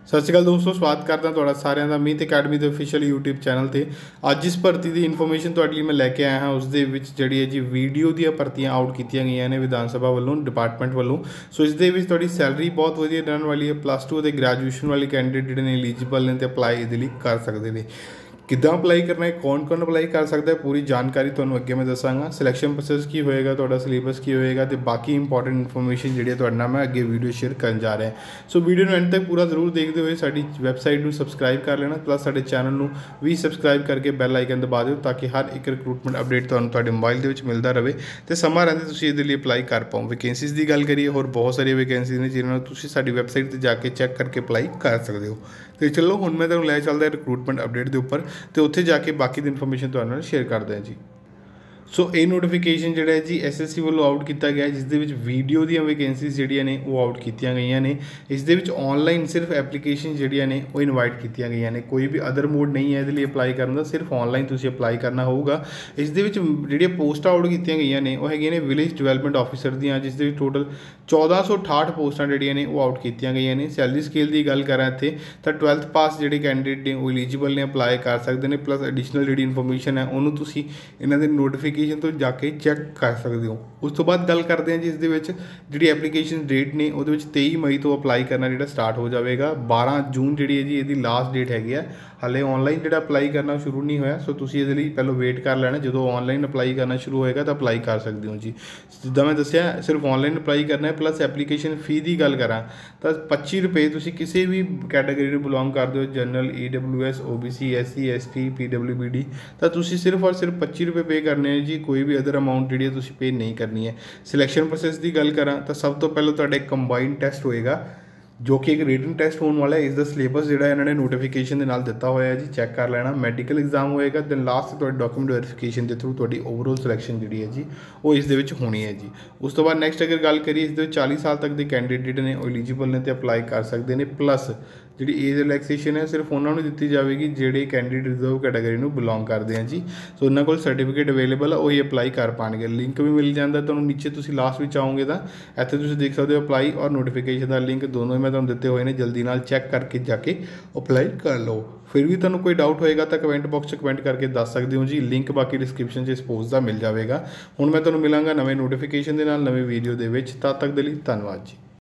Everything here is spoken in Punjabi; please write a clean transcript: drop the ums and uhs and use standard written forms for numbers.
सत श्री अकाल दोस्तों, स्वागत करता ਤੁਹਾਡਾ ਸਾਰਿਆਂ ਦਾ ਮੀਤ ਅਕੈਡਮੀ ਦੇ ਅਫੀਸ਼ੀਅਲ YouTube ਚੈਨਲ ਤੇ। ਅੱਜ ਇਸ ਭਰਤੀ ਦੀ ਇਨਫੋਰਮੇਸ਼ਨ ਤੁਹਾਡੇ ਲਈ ਮੈਂ ਲੈ ਕੇ ਆਇਆ ਹਾਂ। ਉਸ ਦੇ ਵਿੱਚ ਜਿਹੜੀ ਹੈ ਜੀ ਵੀਡੀਓ ਦੀਆਂ ਭਰਤੀਆਂ ਆਊਟ ਕੀਤੀਆਂ ਗਈਆਂ ਨੇ ਵਿਧਾਨ ਸਭਾ ਵੱਲੋਂ, ਡਿਪਾਰਟਮੈਂਟ ਵੱਲੋਂ। ਸੋ ਇਸ ਦੇ ਵਿੱਚ ਤੁਹਾਡੀ ਸੈਲਰੀ ਬਹੁਤ ਵਧੀਆ ਰਹਿਣ ਵਾਲੀ ਹੈ। +2 ਅਤੇ ਗ੍ਰੈਜੂਏਸ਼ਨ ਵਾਲੇ ਕੈਂਡੀਡੇਟ ਜਿਹੜੇ ਨੇ ਐਲੀਜੀਬਲ ਨੇ ਤੇ ਅਪਲਾਈ ਇਹਦੇ ਲਈ ਕਰ ਸਕਦੇ ਨੇ। ਕਿੱਦਾਂ ਅਪਲਾਈ ਕਰਨਾ ਹੈ, ਕੌਣ ਅਪਲਾਈ ਕਰ ਸਕਦਾ ਹੈ, ਪੂਰੀ ਜਾਣਕਾਰੀ ਤੁਹਾਨੂੰ ਅੱਗੇ ਮੈਂ ਦੱਸਾਂਗਾ। ਸਿਲੈਕਸ਼ਨ ਪ੍ਰੋਸੈਸ ਕੀ ਹੋਏਗਾ, ਤੁਹਾਡਾ ਸਿਲੇਬਸ ਕੀ ਹੋਏਗਾ ਤੇ ਬਾਕੀ ਇੰਪੋਰਟੈਂਟ ਇਨਫੋਰਮੇਸ਼ਨ ਜਿਹੜੀ ਹੈ ਤੁਹਾਡੇ ਨਾਲ ਮੈਂ ਅੱਗੇ ਵੀਡੀਓ ਸ਼ੇਅਰ ਕਰਨ ਜਾ ਰਿਹਾ। ਸੋ ਵੀਡੀਓ ਨੂੰ ਐਂਡ ਤੱਕ ਪੂਰਾ ਜ਼ਰੂਰ ਦੇਖਦੇ ਹੋਏ ਸਾਡੀ ਵੈਬਸਾਈਟ ਨੂੰ ਸਬਸਕ੍ਰਾਈਬ ਕਰ ਲੈਣਾ, ਪਲੱਸ ਸਾਡੇ ਚੈਨਲ ਨੂੰ ਵੀ ਸਬਸਕ੍ਰਾਈਬ ਕਰਕੇ ਬੈਲ ਆਈਕਨ ਦਬਾ ਦਿਓ ਤਾਂ ਕਿ ਹਰ ਇੱਕ ਰਿਕਰੂਟਮੈਂਟ ਅਪਡੇਟ ਤੁਹਾਨੂੰ ਤੁਹਾਡੇ ਮੋਬਾਈਲ ਦੇ ਵਿੱਚ ਮਿਲਦਾ ਰਹੇ ਤੇ ਸਮਾਂ ਰਹਿੰਦੇ ਤੁਸੀਂ ਇਹਦੇ ਲਈ ਅਪਲਾਈ ਕਰ ਪਾਓ। ਵੈਕੈਂਸੀਜ਼ ਦੀ ਗੱਲ ਕਰੀਏ, ਹੋਰ ਬਹੁਤ ਸਾਰੀਆਂ ਵੈਕੈਂਸੀਜ਼ ਨੇ ਜਿਨ੍ਹਾਂ ਨੂੰ ਤੁਸੀਂ ਸਾਡੀ ਵੈਬਸਾਈਟ 'ਤੇ ਜਾ ਕੇ ਚੈੱਕ ਕਰਕੇ ਅਪਲਾਈ ਕਰ ਸਕਦੇ ਹੋ। ਤੇ ਚਲੋ ਹੁਣ ਮੈਂ ਤੁਹਾਨੂੰ ਲੈ ਚੱਲਦਾ ਰਿਕਰੂਟਮੈਂਟ ਅਪਡੇਟ ਦੇ ਉੱਪਰ ਤੇ ਉੱਥੇ ਜਾ ਕੇ ਬਾਕੀ ਦੀ ਇਨਫੋਰਮੇਸ਼ਨ ਤੁਹਾਡੇ ਨਾਲ ਸ਼ੇਅਰ ਕਰਦੇ ਹਾਂ ਜੀ। ਸੋ ਇਹ ਨੋਟੀਫਿਕੇਸ਼ਨ ਜਿਹੜਾ ਹੈ ਜੀ SSC ਵੱਲੋਂ ਆਊਟ ਕੀਤਾ ਗਿਆ, ਜਿਸ ਦੇ ਵਿੱਚ ਵੀਡੀਓ ਦੀਆਂ ਵੈਕੈਂਸੀਜ਼ ਜਿਹੜੀਆਂ ਨੇ ਉਹ ਆਊਟ ਕੀਤੀਆਂ ਗਈਆਂ ਨੇ। ਇਸ ਦੇ ਵਿੱਚ ਔਨਲਾਈਨ ਸਿਰਫ ਐਪਲੀਕੇਸ਼ਨ ਜਿਹੜੀਆਂ ਨੇ ਉਹ ਇਨਵਾਈਟ ਕੀਤੀਆਂ ਗਈਆਂ ਨੇ। ਕੋਈ ਵੀ ਅਦਰ ਮੋਡ ਨਹੀਂ ਹੈ ਇਹਦੇ ਲਈ ਅਪਲਾਈ ਕਰਨ ਦਾ, ਸਿਰਫ ਔਨਲਾਈਨ ਤੁਸੀਂ ਅਪਲਾਈ ਕਰਨਾ ਹੋਊਗਾ। ਇਸ ਦੇ ਵਿੱਚ ਜਿਹੜੀਆਂ ਪੋਸਟਾਂ ਆਊਟ ਕੀਤੀਆਂ ਗਈਆਂ ਨੇ ਉਹ ਹੈਗੀਆਂ ਨੇ ਵਿਲੇਜ ਡਿਵੈਲਪਮੈਂਟ ਆਫਿਸਰ ਦੀਆਂ, ਜਿਸ ਦੇ ਵਿੱਚ ਟੋਟਲ 1468 ਪੋਸਟਾਂ ਜਿਹੜੀਆਂ ਨੇ ਉਹ ਆਊਟ ਕੀਤੀਆਂ ਗਈਆਂ ਨੇ। ਸੈਲਰੀ ਸਕੇਲ ਦੀ ਗੱਲ ਕਰਾਂ ਇੱਥੇ ਤਾਂ 12th ਪਾਸ ਜਿਹੜੇ ਕੈਂਡੀਡੇਟ ਨੇ ਉਹ ਐਲੀਜੀਬਲ ਨੇ, ਅਪਲਾਈ ਕਰ ਸਕਦੇ ਨੇ। ਪਲੱਸ ਐਡੀਸ਼ਨਲ ਜਿਹੜੀ ਇਨਫੋਰਮੇਸ਼ਨ ਹੈ ਉਹਨੂੰ ਤੁਸੀਂ ਇਹਨਾਂ ਦੇ ਨੋਟੀਫਿਕੇਸ਼ਨ ਤੋਂ ਜਾ ਕੇ ਚੈੱਕ ਕਰ ਸਕਦੇ ਹੋ। ਉਸ ਤੋਂ ਬਾਅਦ ਗੱਲ ਕਰਦੇ ਹਾਂ ਜੀ, ਇਸ ਦੇ ਵਿੱਚ ਜਿਹੜੀ ਐਪਲੀਕੇਸ਼ਨ ਡੇਟ ਨੇ ਉਹਦੇ ਵਿੱਚ 23 ਮਈ ਤੋਂ ਅਪਲਾਈ ਕਰਨਾ ਜਿਹੜਾ ਸਟਾਰਟ ਹੋ ਜਾਵੇਗਾ। 12 ਜੂਨ ਜਿਹੜੀ ਹੈ ਜੀ ਇਹਦੀ ਲਾਸਟ ਡੇਟ ਹੈਗੀ ਆ। ਹਾਲੇ ਔਨਲਾਈਨ ਜਿਹੜਾ ਅਪਲਾਈ ਕਰਨਾ ਸ਼ੁਰੂ ਨਹੀਂ ਹੋਇਆ, ਸੋ ਤੁਸੀਂ ਇਹਦੇ ਲਈ ਪਹਿਲਾਂ ਵੇਟ ਕਰ ਲੈਣਾ। ਜਦੋਂ ਔਨਲਾਈਨ ਅਪਲਾਈ ਕਰਨਾ ਸ਼ੁਰੂ ਹੋਏਗਾ ਤਾਂ ਅਪਲਾਈ ਕਰ ਸਕਦੇ ਹੋ ਜੀ। ਜਿੱਦਾਂ ਮੈਂ ਦੱਸਿਆ ਸਿਰਫ ਔਨਲਾਈਨ ਅਪਲਾਈ ਕਰਨਾ ਹੈ। ਪਲੱਸ ਐਪਲੀਕੇਸ਼ਨ ਫੀ ਦੀ ਗੱਲ ਕਰਾਂ ਤਾਂ 25 ਰੁਪਏ। ਤੁਸੀਂ ਕਿਸੇ ਵੀ ਕੈਟਾਗਰੀ ਨੂੰ ਬਿਲੋਂਗ ਕਰਦੇ ਹੋ, general, EWS, OBC, SC, ST, PWBD, ਤਾਂ ਤੁਸੀਂ ਸਿਰਫ ਔਰ ਸਿਰਫ 25 ਰੁਪਏ ਪੇ ਕਰਨੇ ਹੈ ਜੀ। ਕੋਈ ਵੀ ਅਦਰ ਅਮਾਊਂਟ ਜਿਹੜੀ ਤੁਸੀਂ ਪੇ ਨਹੀਂ ਕਰਨੀ ਹੈ। ਸਿਲੈਕਸ਼ਨ ਪ੍ਰੋਸੈਸ ਦੀ ਗੱਲ ਕਰਾਂ ਤਾਂ ਸਭ ਤੋਂ ਪਹਿਲਾਂ ਤੁਹਾਡਾ ਇੱਕ ਕੰਬਾਈਨਡ ਟੈਸਟ ਹੋਏਗਾ ਜੋ ਕਿ ਇੱਕ ਰਿਟਨ ਟੈਸਟ ਹੋਣ ਵਾਲਾ ਹੈ। ਇਸ ਦਾ ਸਿਲੇਬਸ ਜਿਹੜਾ ਇਹਨਾਂ ਨੇ ਨੋਟੀਫਿਕੇਸ਼ਨ ਦੇ ਨਾਲ ਦਿੱਤਾ ਹੋਇਆ ਜੀ, ਚੈੱਕ ਕਰ ਲੈਣਾ। ਮੈਡੀਕਲ ਐਗਜ਼ਾਮ ਹੋਏਗਾ, ਦੈਨ ਲਾਸਟ ਤੁਹਾਡੀ ਡਾਕੂਮੈਂਟ ਵੈਰੀਫਿਕੇਸ਼ਨ ਦੇ ਥਰੂ ਤੁਹਾਡੀ ਓਵਰਆਲ ਸਿਲੈਕਸ਼ਨ ਜਿਹੜੀ ਹੈ ਜੀ ਉਹ ਇਸ ਦੇ ਵਿੱਚ ਹੋਣੀ ਹੈ ਜੀ। ਉਸ ਤੋਂ ਬਾਅਦ ਨੈਕਸਟ ਅਗਰ ਗੱਲ ਕਰੀਏ, ਇਸ ਦੇ ਵਿੱਚ 40 ਸਾਲ ਤੱਕ ਦੇ ਕੈਂਡੀਡੇਟ ਨੇ ਉਹ ਐਲੀਜੀਬਲ ਨੇ ਤੇ ਅਪਲਾਈ ਕਰ ਸਕਦੇ ਨੇ। ਪਲੱਸ ਜਿਹੜੀ ਏਜ ਰਿਲੈਕਸੇਸ਼ਨ ਹੈ ਸਿਰਫ ਉਹਨਾਂ ਨੂੰ ਦਿੱਤੀ ਜਾਵੇਗੀ ਜਿਹੜੇ ਕੈਂਡੀਡੇਟ ਰਿਜ਼ਰਵ ਕੈਟਾਗਰੀ ਨੂੰ ਬਿਲੋਂਗ ਕਰਦੇ ਆ ਜੀ। ਸੋ ਉਹਨਾਂ ਕੋਲ ਸਰਟੀਫਿਕੇਟ ਅਵੇਲੇਬਲ ਆ, ਉਹੀ ਅਪਲਾਈ ਕਰ ਪਾਉਣਗੇ। ਲਿੰਕ ਵੀ ਮਿਲ ਜਾਂਦਾ ਤੁਹਾਨੂੰ ਨੀਚੇ, ਤੁਸੀਂ ਲਾਸਟ ਵਿੱਚ ਆਓਗੇ ਤਾਂ ਇੱਥੇ ਤੁਸੀਂ ਦੇਖ ਸਕਦੇ ਹੋ ਅਪਲਾਈ ਔਰ ਨੋਟੀਫਿਕੇਸ਼ਨ ਦਾ ਲਿੰਕ, ਦੋਨੋਂ ਹੀ ਮੈਂ ਤੁਹਾਨੂੰ ਦਿੱਤੇ ਹੋਏ ਨੇ। ਜਲਦੀ ਨਾਲ ਚੈੱਕ ਕਰਕੇ ਜਾ ਕੇ ਅਪਲਾਈ ਕਰ ਲਓ। ਫਿਰ ਵੀ ਤੁਹਾਨੂੰ ਕੋਈ ਡਾਊਟ ਹੋਏਗਾ ਤਾਂ ਕਮੈਂਟ ਬਾਕਸ 'ਚ ਕਮੈਂਟ ਕਰਕੇ ਦੱਸ ਸਕਦੇ ਹੋ ਜੀ। ਲਿੰਕ ਬਾਕੀ ਡਿਸਕ੍ਰਿਪਸ਼ਨ 'ਚ ਇਸ ਪੋਸਟ ਦਾ ਮਿਲ ਜਾਵੇਗਾ। ਹੁਣ ਮੈਂ ਤੁਹਾਨੂੰ ਮਿਲਾਂਗਾ ਨਵੇਂ ਨੋਟੀਫਿਕੇਸ਼ਨ ਦੇ ਨਾਲ, ਨਵੇਂ ਵੀਡੀਓ ਦੇ ਵਿੱਚ। ਤਦ ਤੱਕ ਦੇ ਲਈ ਧੰਨਵਾਦ ਜੀ।